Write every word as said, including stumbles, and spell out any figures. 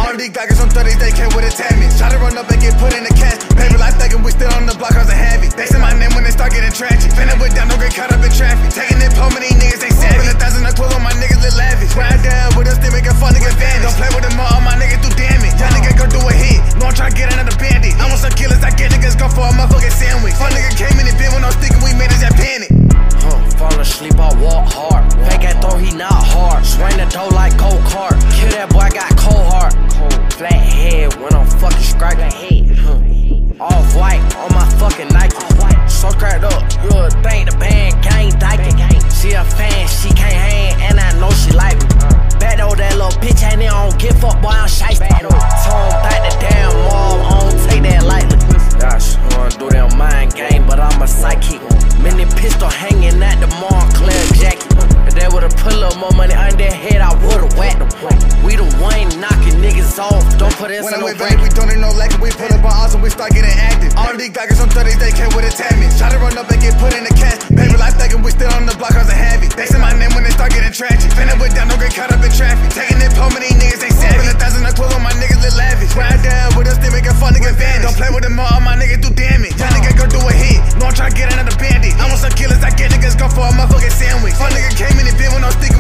All these Glockers on thirties, they came with a tablet. Try to run up and get put in the cash. Paper like thinking we still on the block cause I have it. They say my name when they start getting tragic. Finna with down, don't get caught up in traffic. Taking it, pull me, these niggas, they savage. Spend a thousand a clue on my niggas, live lavish. Ride down with us, they make a fun nigga vanish. Don't play with them all, my niggas do damage. Y'all niggas go do a hit. No, I'm tryna get another bandit. I want some killers, I get niggas go for a motherfucking sandwich. Fun nigga came in the bed when I was thinking we made us that panic. Huh, fall asleep, I walk hard. Fake that throw, he not hard. Swing the dough like go-kart. Kill that boy, got cold heart. Cold flat head when I'm fucking scraping head. Huh. Off white on my fucking Nike. So cracked up, you would think the band gang dyking. She a fan, she can't hang, and I know she like me. Back though, that little bitch ain't there, I don't give fuck, boy, I'm shiesty. Told him back the damn mall, I don't take that lightly. Gosh, I wanna do that mind game, but I'm a psychic. Mini pistol hanging at the Montclair jacket. If they would've put a little more money on their head, I would've whacked them. We the one knocking niggas off, don't put us in no break. We don't need no lacking, we pull up on awesome, we start getting active. All these Glockers on thirties, they came with a tablet. Try to run up and get put in the cash. Paper like thinking we still on the block cause I have it. They say my name when they start getting tragic. Finna with down, don't get caught up in traffic. Taking it, pull me, these niggas, they savage. Spend a thousand a clue on my niggas, live lavish. Ride down with us, they make a fun nigga vanish. Don't play with them all, my niggas do damage. Y'all niggas go do a hit. No, I'm tryna get another bandit. I want some killers, I get niggas go for a motherfucking sandwich. Fun nigga came in the bed when I was thinking